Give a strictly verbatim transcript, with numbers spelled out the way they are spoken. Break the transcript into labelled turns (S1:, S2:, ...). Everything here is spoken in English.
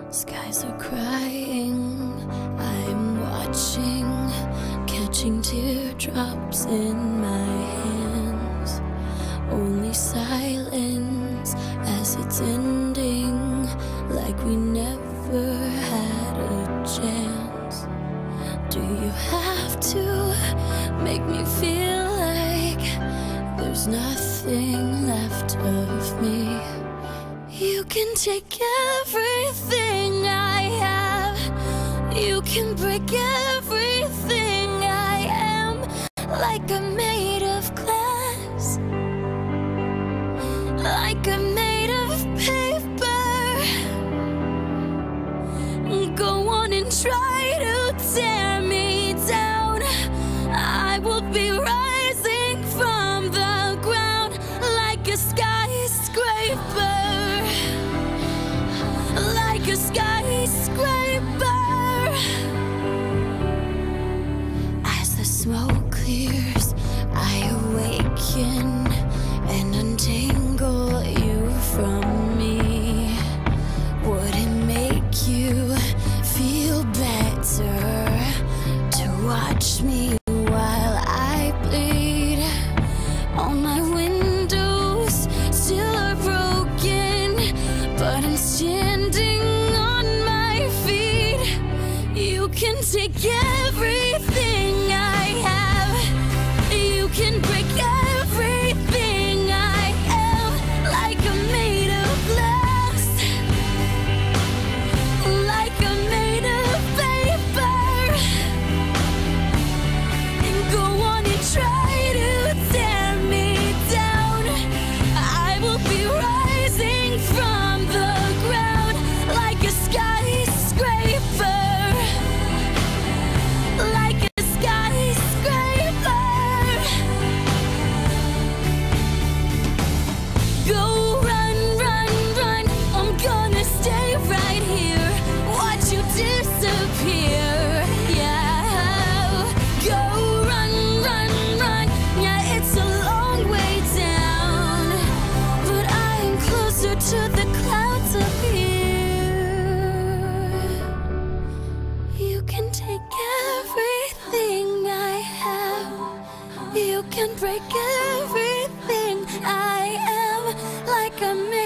S1: Skies are crying, I'm watching, catching teardrops in my hands. Only silence as it's ending, like we never had a chance. Do you have to make me feel like there's nothing left of me? You can take everything I have, you can break everything I am, like I'm made of glass, like I'm made of paper. Go on and try to tear me down, I will be rising from the ground like a skyscraper. Like a skyscraper. As the smoke clears, I awaken and untangle you from me. Would it make you feel better to watch me while I bleed? All my windows still are broken, but I'm standing on my feet. You can take everything I have, you can break everything I am, like I'm made of glass, like I'm made of paper. And go on and try to tear me down, I will be rising from the ground like a skyscraper, like a skyscraper. Go run, run, run, I'm gonna stay right here, watch you disappear. Yeah, go run, run, run, yeah, it's a long way down, but I am closer to the clouds up here. You can take everything I have, you can break everything I am, like I'm